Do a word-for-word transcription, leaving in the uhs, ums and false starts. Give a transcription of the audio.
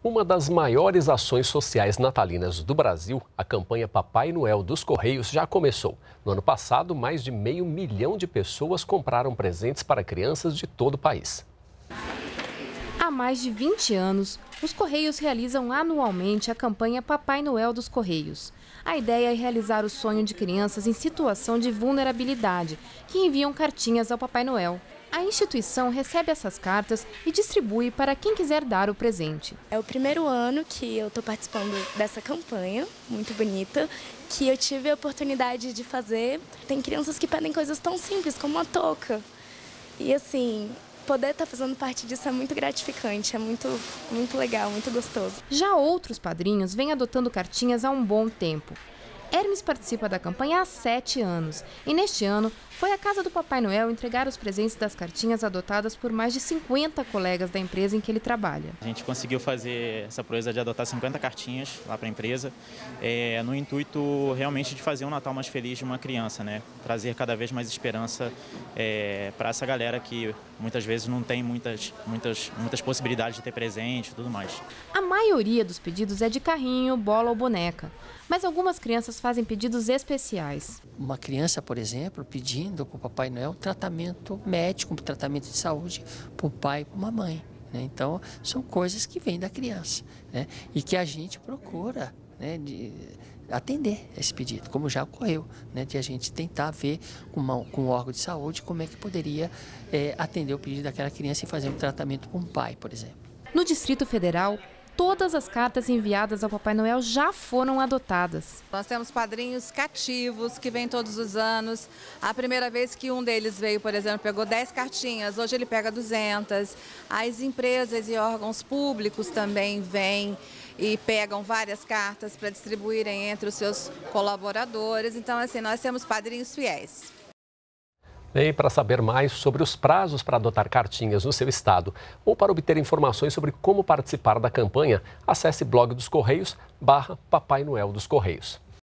Uma das maiores ações sociais natalinas do Brasil, a campanha Papai Noel dos Correios, já começou. No ano passado, mais de meio milhão de pessoas compraram presentes para crianças de todo o país. Há mais de vinte anos, os Correios realizam anualmente a campanha Papai Noel dos Correios. A ideia é realizar o sonho de crianças em situação de vulnerabilidade, que enviam cartinhas ao Papai Noel. A instituição recebe essas cartas e distribui para quem quiser dar o presente. É o primeiro ano que eu estou participando dessa campanha, muito bonita, que eu tive a oportunidade de fazer. Tem crianças que pedem coisas tão simples como uma touca. E assim, poder estar fazendo parte disso é muito gratificante, é muito, muito legal, muito gostoso. Já outros padrinhos vêm adotando cartinhas há um bom tempo. Hermes participa da campanha há sete anos e neste ano foi à casa do Papai Noel entregar os presentes das cartinhas adotadas por mais de cinquenta colegas da empresa em que ele trabalha. A gente conseguiu fazer essa proeza de adotar cinquenta cartinhas lá para a empresa, é, no intuito realmente de fazer um Natal mais feliz de uma criança, né? Trazer cada vez mais esperança é, para essa galera que muitas vezes não tem muitas, muitas, muitas possibilidades de ter presente e tudo mais. A maioria dos pedidos é de carrinho, bola ou boneca, mas algumas crianças fazem pedidos especiais. Uma criança, por exemplo, pedindo para o Papai Noel um tratamento médico, um tratamento de saúde para o pai e para uma mãe. Né? Então, são coisas que vêm da criança, né? E que a gente procura, né, de atender esse pedido, como já ocorreu, né, de a gente tentar ver com, uma, com o órgão de saúde como é que poderia é, atender o pedido daquela criança e fazer um tratamento para um pai, por exemplo. No Distrito Federal, todas as cartas enviadas ao Papai Noel já foram adotadas. Nós temos padrinhos cativos que vêm todos os anos. A primeira vez que um deles veio, por exemplo, pegou dez cartinhas, hoje ele pega duzentas. As empresas e órgãos públicos também vêm e pegam várias cartas para distribuírem entre os seus colaboradores. Então, assim, nós temos padrinhos fiéis. E para saber mais sobre os prazos para adotar cartinhas no seu estado ou para obter informações sobre como participar da campanha, acesse blog dos Correios barra Papai Noel dos Correios.